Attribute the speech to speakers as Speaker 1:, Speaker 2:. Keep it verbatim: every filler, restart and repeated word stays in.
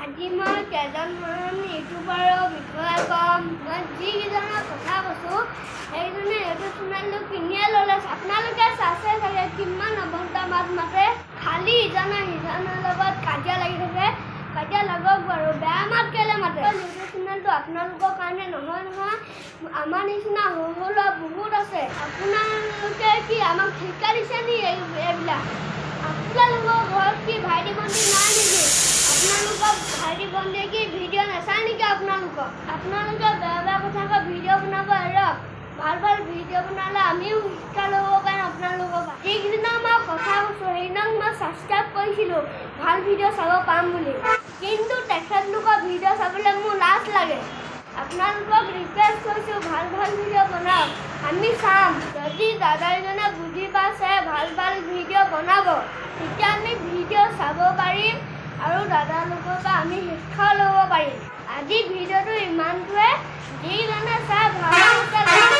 Speaker 1: আজি মই কেইজনমান ইউটিউবাৰৰ বিষয়ে ক'ম। মই যিকেইজনৰ কথা কৈছোঁ সেইজনে ইউটিউব চেনেলটো কিনিয়ে ল'লে। আপোনালোকে চাইছে চাগে কিমান অভদ্ৰ মাত মাতে, খালি ইজনে সিজনৰ লগত কাজিয়া লাগি থাকে। কাজিয়া লাগক বাৰু, বেয়া মাত কেলৈ মাতে? ইউটিউব চেনেলটো আপোনালোকৰ কাৰণে নহয় নহয়, আমাৰ নিচিনা সৰু সৰু বহুত আছে। আপোনালোকে কি আমাক ঠিকা দিছে নি? এইবিলাক আপোনালোকৰ ঘৰত কি ভাইটি ভণ্টি নাই নেকি? আপোনালোকৰ ভাইটি ভণ্টিয়ে কি ভিডিঅ' নাচায় নেকি? আপোনালোকৰ আপোনালোকে বেয়া বেয়া কথা কৈ ভিডিঅ' বনাব এৰক। ভাল ভাল ভিডিঅ' বনালে আমিও শিক্ষা ল'ব পাৰিম আপোনালোকৰ পৰা। যিদিনা মই কথা কৈছোঁ সেইদিনাক মই ছাবস্ক্ৰাইব কৰিছিলোঁ ভাল ভিডিঅ' চাব পাম বুলি, কিন্তু তেখেতলোকৰ ভিডিঅ' চাবলৈ মোৰ লাজ লাগে। আপোনালোকক ৰিকুৱেষ্ট কৰিছোঁ ভাল ভাল ভিডিঅ' বনাওক, আমি চাম। যদি দাদাজনে বুজি পাইছে ভাল ভাল ভিডিঅ' বনাব, তেতিয়া আমি ভিডিঅ' চাব পাৰিম আৰু দাদালোকৰ পৰা আমি শিক্ষা ল'ব পাৰিম। আজি ভিডিঅ'টো ইমানটোৱে। যিজনে চাই ভাল